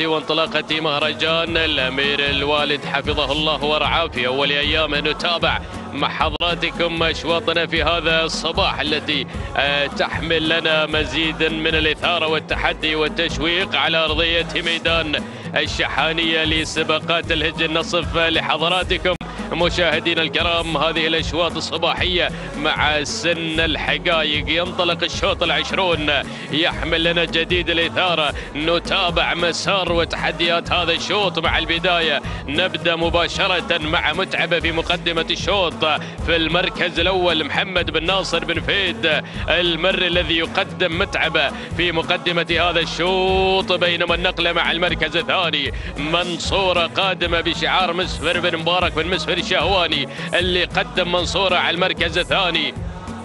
وانطلاقة مهرجان الأمير الوالد حفظه الله ورعاه في أول أيامه. نتابع مع حضراتكم أشواطنا في هذا الصباح التي تحمل لنا مزيدا من الإثارة والتحدي والتشويق على أرضية ميدان الشحانية لسباقات الهج النصف لحضراتكم مشاهدينا الكرام. هذه الأشواط الصباحية مع سن الحقائق ينطلق الشوط العشرون يحمل لنا جديد الإثارة. نتابع مسار وتحديات هذا الشوط. مع البداية نبدأ مباشرة مع متعبة في مقدمة الشوط. في المركز الأول محمد بن ناصر بن فهد المري الذي يقدم متعبة في مقدمة هذا الشوط، بينما النقلة مع المركز الثاني منصورة قادمة بشعار مسفر بن مبارك بن مسفر الشهواني اللي قدم منصورة على المركز الثاني.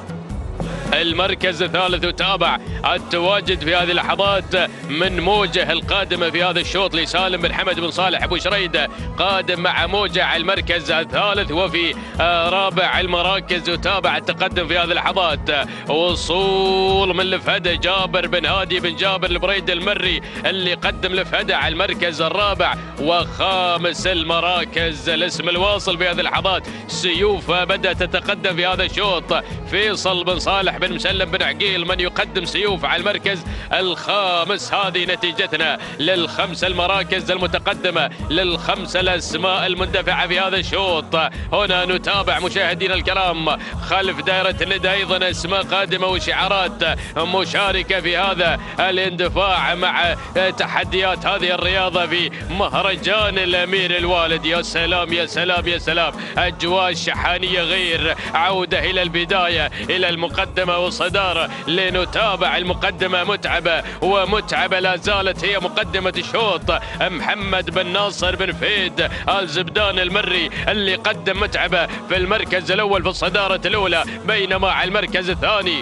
المركز الثالث يتابع التواجد في هذه اللحظات من موجة القادمة في هذا الشوط لسالم بن حمد بن صالح أبو شريدة قادم مع موجة على المركز الثالث. وفي رابع المراكز يتابع التقدم في هذه اللحظات وصول من لفهدة جابر بن هادي بن جابر البريد المري اللي قدم لفهدة على المركز الرابع. وخامس المراكز الاسم الواصل في هذه اللحظات سيوف بدأت تتقدم في هذا الشوط. فيصل بن صالح بن مسلم بن عقيل من يقدم سيوف على المركز الخامس. هذه نتيجتنا للخمس المراكز المتقدمة للخمس الأسماء المندفعة في هذا الشوط. هنا نتابع مشاهدينا الكرام خلف دائرة الندى أيضا أسماء قادمة وشعارات مشاركة في هذا الاندفاع مع تحديات هذه الرياضة في مهرجان الأمير الوالد. يا سلام يا سلام يا سلام، أجواء الشحانية غير. عودة إلى البداية إلى المقدمة والصدارة لنتابع المقدمة متعبة، ومتعبة لا زالت هي مقدمة الشوط. محمد بن ناصر بن فهد الزبدان المري اللي قدم متعبة في المركز الأول في الصدارة الأولى، بينما على المركز الثاني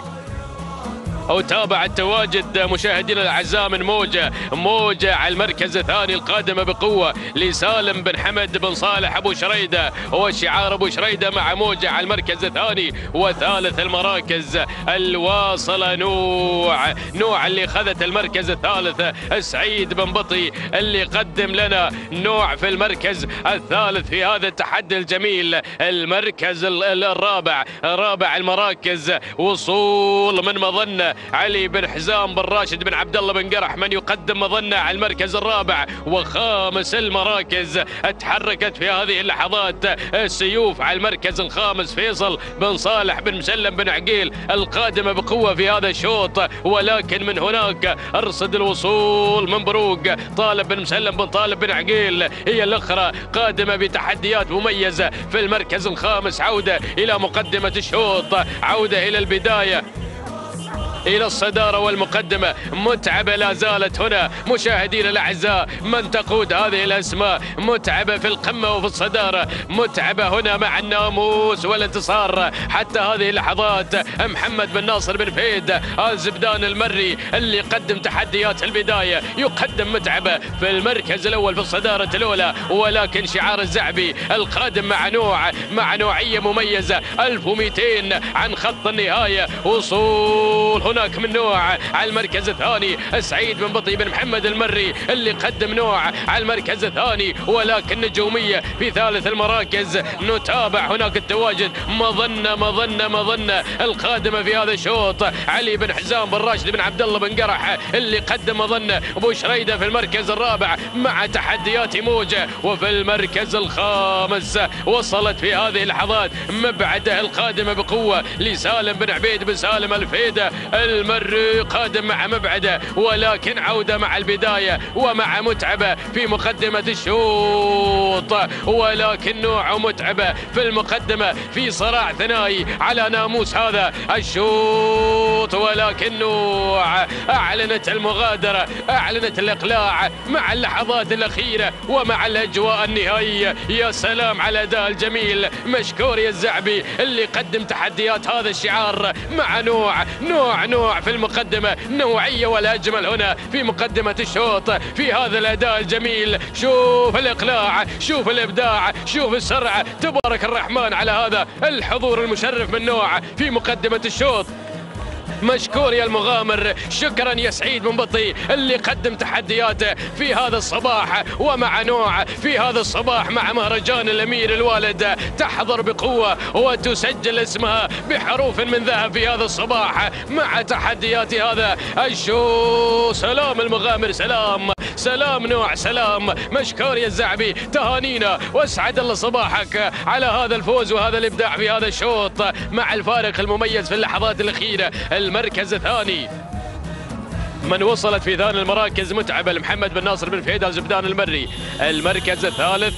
وتابع التواجد مشاهدينا الاعزاء من موجة على المركز الثاني القادمة بقوة لسالم بن حمد بن صالح ابو شريدة، وشعار ابو شريدة مع موجة على المركز الثاني. وثالث المراكز الواصلة نوع اللي اخذت المركز الثالث سعيد بن بطي اللي قدم لنا نوع في المركز الثالث في هذا التحدي الجميل. المركز الرابع المراكز وصول من مظنة علي بن حزام بن راشد بن عبد الله بن قرح من يقدم مظنة على المركز الرابع. وخامس المراكز تحركت في هذه اللحظات السيوف على المركز الخامس فيصل بن صالح بن مسلم بن عقيل القادمة بقوة في هذا الشوط. ولكن من هناك ارصد الوصول من بروق طالب بن مسلم بن طالب بن عقيل هي الاخرى قادمة بتحديات مميزة في المركز الخامس. عودة الى مقدمة الشوط، عودة الى البداية إلى الصدارة والمقدمة. متعبة لا زالت هنا مشاهدينا الأعزاء من تقود هذه الأسماء. متعبة في القمة وفي الصدارة، متعبة هنا مع الناموس والانتصار حتى هذه اللحظات. محمد بن ناصر بن فهد الزبدان المري اللي قدم تحديات البداية يقدم متعبة في المركز الأول في الصدارة الأولى، ولكن شعار الزعبي القادم مع نوعية مميزة 1200 عن خط النهاية. وصول هناك من نوع على المركز الثاني سعيد بن بطي بن محمد المري اللي قدم نوع على المركز الثاني، ولكن نجومية في ثالث المراكز. نتابع هناك التواجد مظنة القادمة في هذا الشوط علي بن حزام بن راشد بن عبد الله بن قرح اللي قدم مظنة ابو شريدة في المركز الرابع مع تحديات موجة. وفي المركز الخامس وصلت في هذه اللحظات مبعده القادمة بقوة لسالم بن عبيد بن سالم الفيدة المري قادم مع مبعده، ولكن عودة مع البداية ومع متعبة في مقدمة الشوط. ولكن نوع متعبة في المقدمة في صراع ثنائي على ناموس هذا الشوط، ولكن نوع أعلنت المغادرة، أعلنت الإقلاع مع اللحظات الأخيرة ومع الأجواء النهائية. يا سلام على الأداء الجميل، مشكور يا الزعبي اللي قدم تحديات هذا الشعار مع نوع في المقدمة. نوعية ولا أجمل هنا في مقدمة الشوط في هذا الأداء الجميل. شوف الإقلاع، شوف الإبداع، شوف السرعة، تبارك الرحمن على هذا الحضور المشرف من نوع في مقدمة الشوط. مشكور يا المغامر، شكرا يا سعيد منبطي اللي قدم تحدياته في هذا الصباح ومع نوع في هذا الصباح مع مهرجان الأمير الوالد، تحضر بقوة وتسجل اسمها بحروف من ذهب في هذا الصباح مع تحديات هذا الشو. سلام المغامر، سلام نوع، سلام مشكور يا الزعبي، تهانينا واسعد الله صباحك على هذا الفوز وهذا الابداع في هذا الشوط مع الفارق المميز في اللحظات الاخيره. المركز الثاني من وصلت في ثاني المراكز متعبه محمد بن ناصر بن فهيد زبدان المري. المركز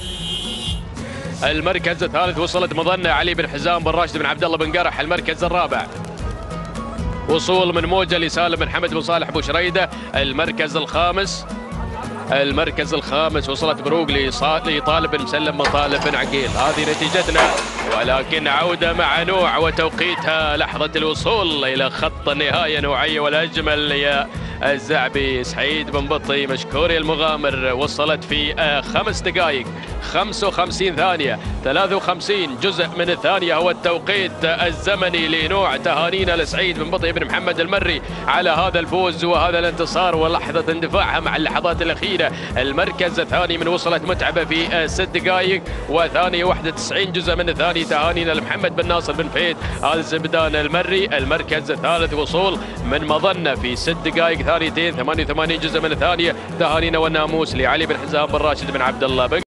الثالث وصلت مظنه علي بن حزام بن راشد بن عبد الله بن قرح. المركز الرابع وصول من موجه لسالم بن حمد بن صالح ابو شريده. المركز الخامس وصلت بروق لطالب بن مسلم بن طالب بن عقيل. هذه نتيجتنا، ولكن عودة مع نوع وتوقيتها لحظة الوصول إلى خط النهاية نوعية والأجمل يا الزعبي. سعيد بن بطي مشكور يا المغامر، وصلت في 5 دقائق 55 ثانية 53 جزء من الثانية هو التوقيت الزمني لنوع. تهانينا لسعيد بن بطي بن محمد المري على هذا الفوز وهذا الانتصار ولحظة اندفاعها مع اللحظات الأخيرة. المركز الثاني من وصلت متعبة في 6 دقائق وثانية 91 جزء من الثانية. تهانينا لمحمد بن ناصر بن فهيد آل زبدان المري. المركز الثالث وصول من مظنة في 6 دقائق ثانيتين 88 جزء من الثانية. تهانينا والناموس لعلي بن حزام بن راشد بن عبد الله بن